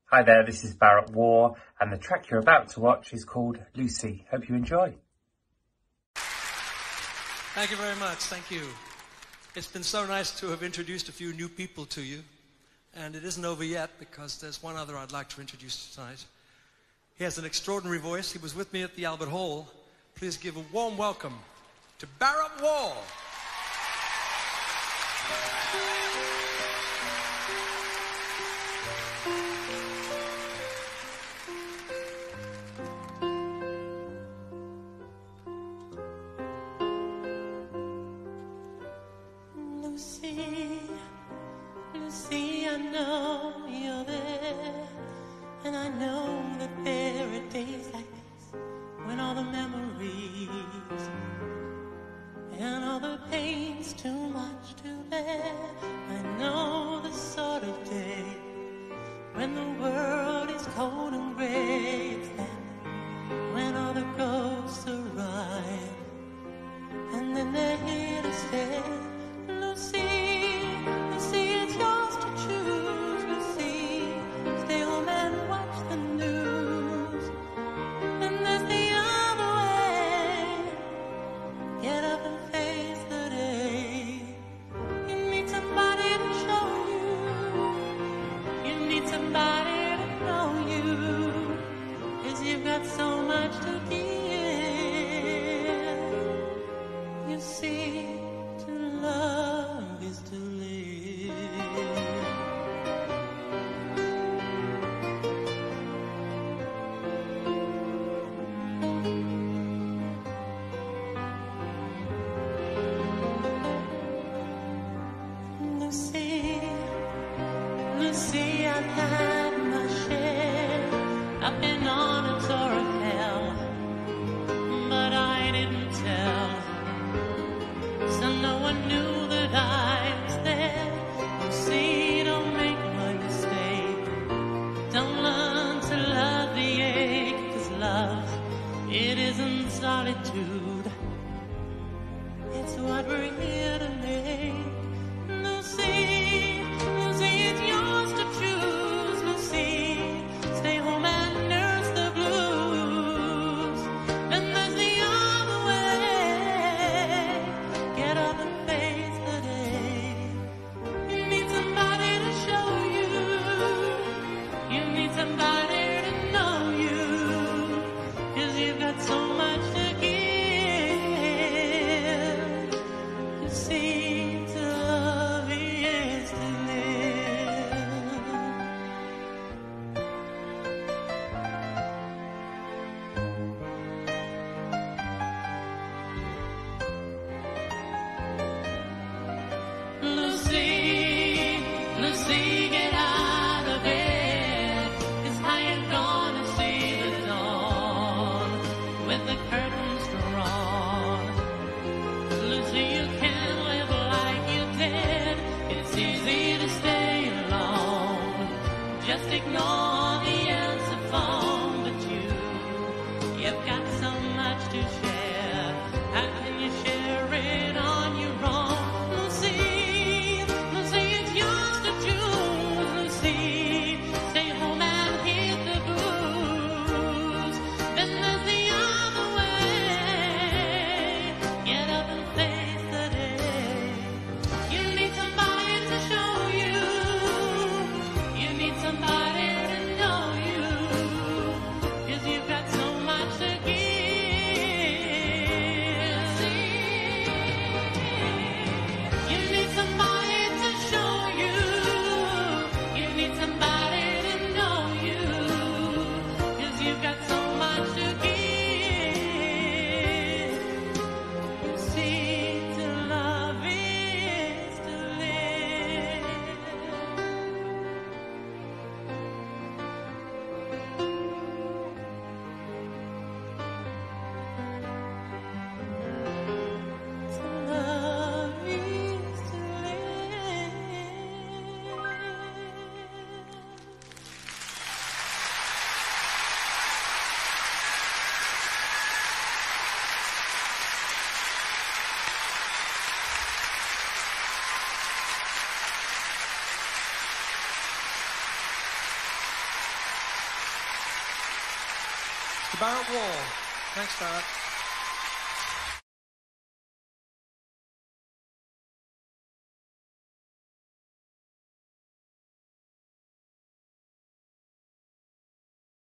Hi there, this is Barrett Waugh, and the track you're about to watch is called Lucy. Hope you enjoy. Thank you very much. Thank you. It's been so nice to have introduced a few new people to you. And it isn't over yet because there's one other I'd like to introduce tonight. He has an extraordinary voice. He was with me at the Albert Hall. Please give a warm welcome to Barrett Waugh. Lucy, I know you're there, and I know that there are days like this when all the memories and all the pain's too much to bear. I know the sort of day when the world is cold and gray. It's then when all the ghosts arrive, and then they're here to stay. Lucy, it's yours to choose. Lucy, stay home and watch the news. And there's the other way. Get up and face the day. You need somebody to show you. You need somebody to know you. 'Cause you've got so much to give. You see, to love is to live. Lucy, I've had my share. I've been on a tour of hell, but I didn't tell. So no one knew that I was there. Lucy, don't make one mistake. Don't learn to love the ache, 'cause love, it isn't solitude. It's what we're here to make. Lucy, it's yours to choose. Lucy, stay home and nurse the blues. And there's the other way. Get up and face the day. You need somebody to show you. You need somebody to know you. 'Cause you've got so much to give. You see, to love is to live. Lucy, get out of bed. 'Cause how you gonna see the dawn with the curtains drawn? Lucy, you can't live like you did. It's easy to stay alone. Just ignore the answer phone. But you've got so much to share. How can you share it on your own? Lucy, it's yours to choose. Lucy, stay home and hit the blues. Then there's the other way. Get up and face the day. You need somebody to show you. You need somebody to To Barrett Wall. Thanks, Barrett.